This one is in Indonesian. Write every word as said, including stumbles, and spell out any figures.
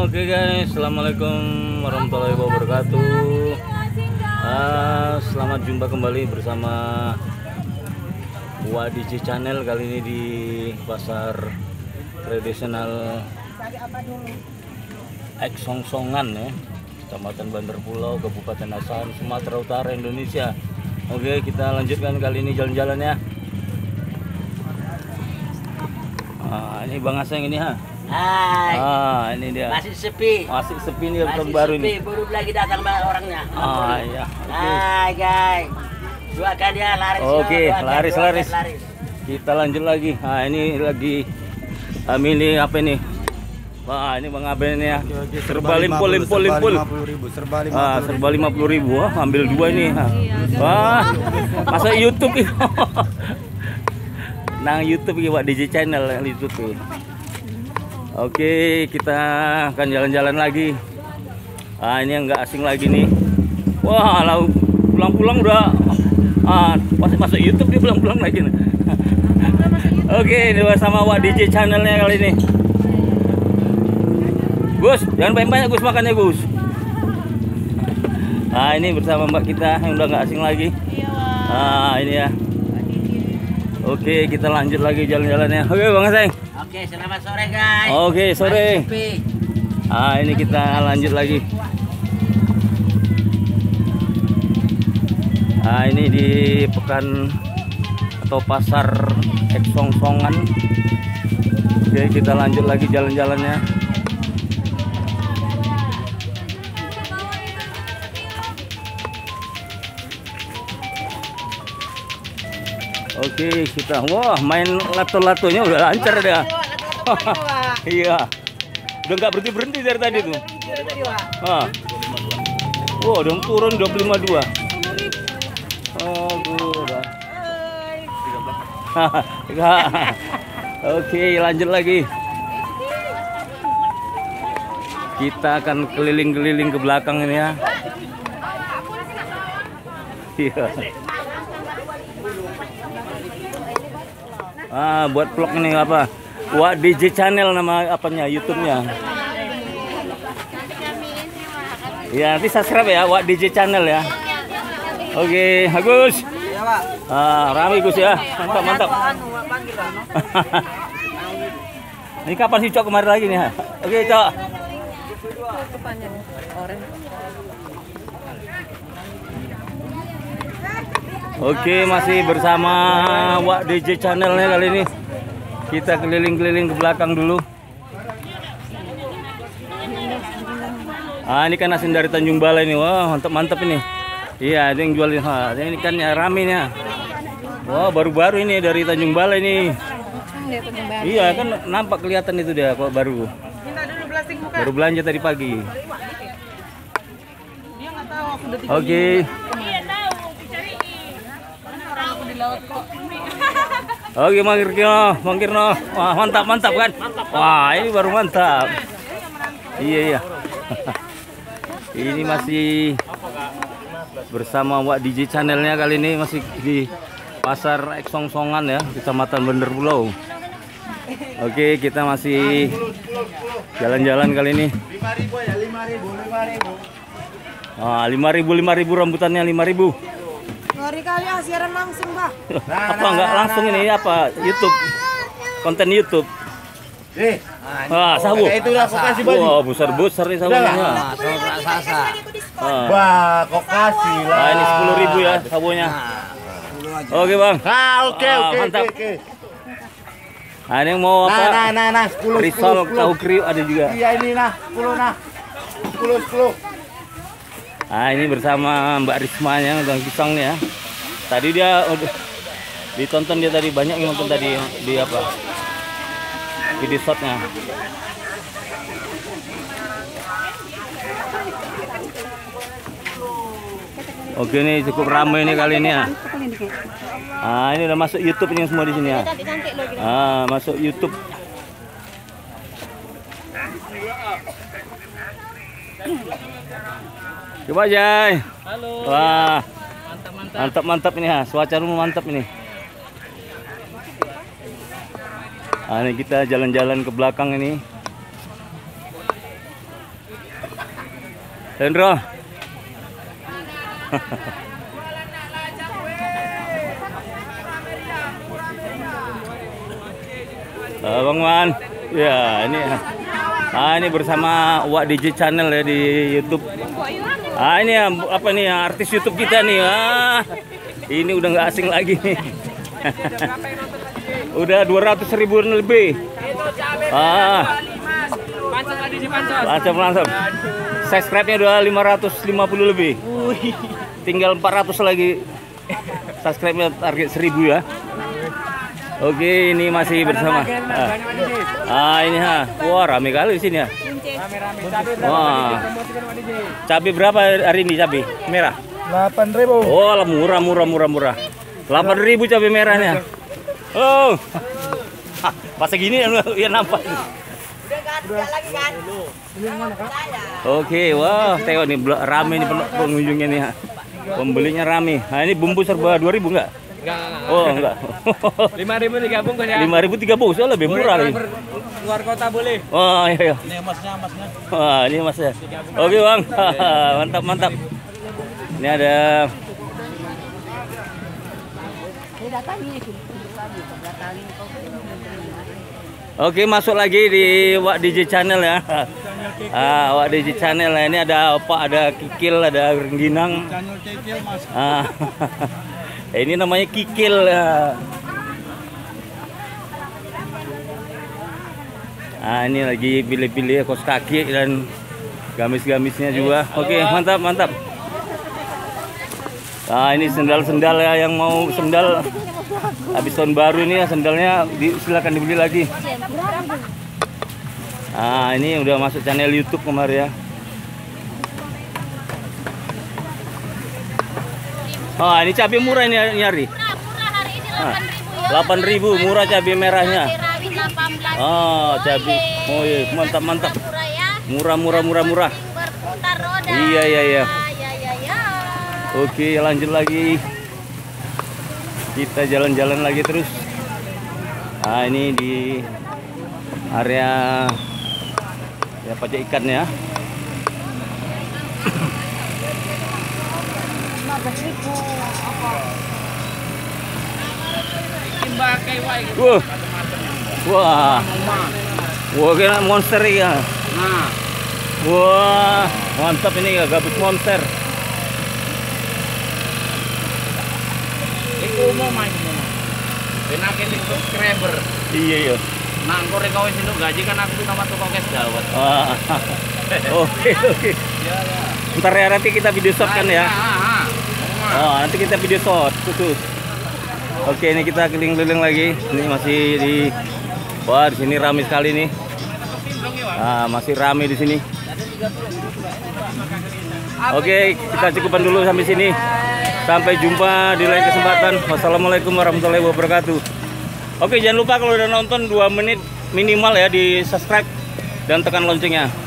Oke guys, assalamualaikum warahmatullahi wabarakatuh. Ah, selamat jumpa kembali bersama Wadiji Channel. Kali ini di pasar tradisional Eksongsongan ya, Kecamatan Bandar Pulau, Kabupaten Asahan, Sumatera Utara, Indonesia. Oke, kita lanjutkan kali ini jalan-jalannya. Ah, ini Bang Aseng ini ha. Hai. Ah, ini dia. Masih sepi. Masih sepi nih, Masih baru sepi. ini. Baru lagi datang orangnya. Ah, iya. Oke. Hai, guys. Dua kali ya laris. Oke, dua kali, laris, dua laris. kali laris. Kita lanjut lagi. Nah, ini lagi kami ini apa ini? Wah, ini Bang Aben ini ya. Serba limpul, limpul, limpul. Serba Ah, serba lima puluh ribu. Wah, ambil dua ini. Wah, masa YouTube itu. Nang YouTube ya, Wadiji Channel YouTube. Oke, kita akan jalan-jalan lagi. Ah, ini yang nggak asing lagi nih. Wah, lalu pulang-pulang udah ah, masih masuk YouTube dia pulang-pulang lagi. Oke, ini bersama Wadiji Channelnya kali ini. Gus, jangan banyak-banyak Gus makannya Gus. Ah, ini bersama Mbak kita yang udah nggak asing lagi. Ah, ini ya. Oke, kita lanjut lagi jalan-jalannya. Oke, Bang Aseng. Oke, selamat sore guys. Oke, sore. Masih sepi. Ah, ini kita lanjut lagi. Ah, ini di pekan atau pasar Eksongsongan. Oke, kita lanjut lagi jalan-jalannya. Oke, kita wah main lato-latonya udah lancar dia. Iya. Udah nggak berhenti berhenti dari tadi tuh. Ah. Wow, udah turun dua puluh lima dua. Oh, udah. Oke, lanjut lagi. Kita akan keliling-keliling ke belakang ini ya. Iya. Ah, buat vlog ini apa? Wadiji Channel nama apanya, YouTube-nya. Ya, nanti subscribe ya, Wadiji Channel ya. Oke, Agus. Iya, Pak. Ah, rame Gus ya. Mantap, mantap. Ini kapan sih Cok kemarin lagi nih? Ha? Oke, Cok. Oke, masih bersama Wadiji Channelnya kali ini. Kita keliling-keliling ke belakang dulu. Ah, ini kan asin dari Tanjung Balai ini. Wah, mantap-mantap ini. Iya, ada yang jualin. Ha, ini kan ya rame nih. Wah, baru-baru ini dari Tanjung Balai ini. Iya, kan nampak kelihatan itu dia kok baru. Baru belanja tadi pagi. Oke. Oke, Mang Kirno, Mang Kirno. Wah, mantap, mantap kan? Wah, ini baru mantap. Iya, iya. Ini masih bersama Wadiji Channelnya kali ini, masih di pasar Eksongsongan ya, Kecamatan Bandar Pulau. Oke, kita masih jalan-jalan kali ini. lima ribu ya, lima ribu, lima ribu. Ah, lima ribu, lima ribu rambutannya lima ribu. Ngeri kali ya siaran langsung, Pak. Apa enggak langsung ini apa YouTube, konten YouTube. Eh, Ah, sabu. itu udah kok kasih baju. Wah, besar-besar nih sabunya. Nah, sama Sasa. Ah. Wah, kok kasih lah. Nah, ini sepuluh ribu ya sabunya. Oke, Bang. Nah, oke, Ah, oke, mantap. oke, oke. Nah, ini yang mau Nah, apa? nah, nah, nah, sepuluh, Risol sepuluh, tahu kriuk ada juga. Iya, ini nah, sepuluh nah. sepuluh, sepuluh. Nah, ini bersama Mbak Rismanya, Bang Pisang nih ya. Tadi dia udah ditonton dia tadi, banyak yang nonton tadi di apa? Video shotnya. Oke, ini cukup ramai ini kali ini ya. Ah, ini udah masuk YouTube ini semua di sini ya. Ah, masuk YouTube. Coba Jai. Halo. Wah, Mantap, mantap. mantap mantap ini ya. Cuaca mantap ini. Nah, ini kita jalan-jalan ke belakang ini. Hendro. Uh, Bang Man, ya ini, ah ini bersama Wak D J Channel ya di YouTube. Ah ini ya, apa nih artis YouTube kita nih, ah ini udah nggak asing lagi nih. Udah dua ratus ribuan lebih. Ah, langsung langsung. Subscribe-nya udah lima ratus lima puluh lebih. Tinggal empat ratus lagi. Subscribe-nya target seribu ya. Oke, ini masih bersama. Ah, ah ini ha. Wah, rame kali di sini ya. Wah. Cabai berapa hari ini cabai merah? delapan ribu. Oh, lah murah murah murah murah. delapan ribu cabai merahnya. Oh. Pas segini ya nampak. Oke, wah, tengok nih rame nih pengunjungnya nih. Pembelinya rame. Nah, ini bumbu serba dua ribu enggak? Enggak. Oh, enggak. lima ribu tiga bungkus ya. lima ribu tiga bungkus, oh, lebih murah lagi. Luar kota boleh. Oh, iya iya. Ini emasnya, emasnya. Wah, ini masnya. Oke, Bang. Mantap, mantap. Ini ada Oke, masuk lagi di Wak D J Channel ya. Ah, Wak D J Channel ya. Ini ada apa? Ada kikil, ada rengginang. Ah. Ini namanya kikil ya. Ah, ini lagi pilih-pilih kos kaki dan gamis-gamisnya juga. Oke, mantap, mantap. Ah, ini sendal-sendal ya, yang mau sendal habis tahun baru ini ya, sendalnya di, silakan dibeli lagi. Ah, ini udah masuk channel YouTube kemarin ya. Oh, ini cabai murah ini nyari. Murah hari ini delapan ribu ya. delapan ribu murah cabai merahnya. Cabai delapan belas. Oh, cabai. Oh iya, mantap mantap. Murah ya. Murah murah murah murah. Berputar roda. Iya iya iya. Ya ya ya. Oke, lanjut lagi. Kita jalan-jalan lagi terus. Nah, ini di area ya pajak ikan ya. Wah, wah, wah, kena monster ya. Nah, Wah, mantap ini ya, gabus monster. iku mau main mau. Penakin di subscriber. Iya iya. Nah, engko rek kowe sing gaji kan aku nama tukang kes dawet. Wah. Oke oke. Ntar ya nanti kita video shot kan ya. Oh, nanti kita video shot khusus. Oke, ini kita keliling-keliling lagi. Ini masih di wah, di sini ramai sekali nih. Ah, masih ramai di sini. Oke, kita cukupkan dulu sampai sini. Sampai jumpa di lain kesempatan. Wassalamualaikum warahmatullahi wabarakatuh. Oke, jangan lupa kalau udah nonton dua menit minimal ya di subscribe dan tekan loncengnya.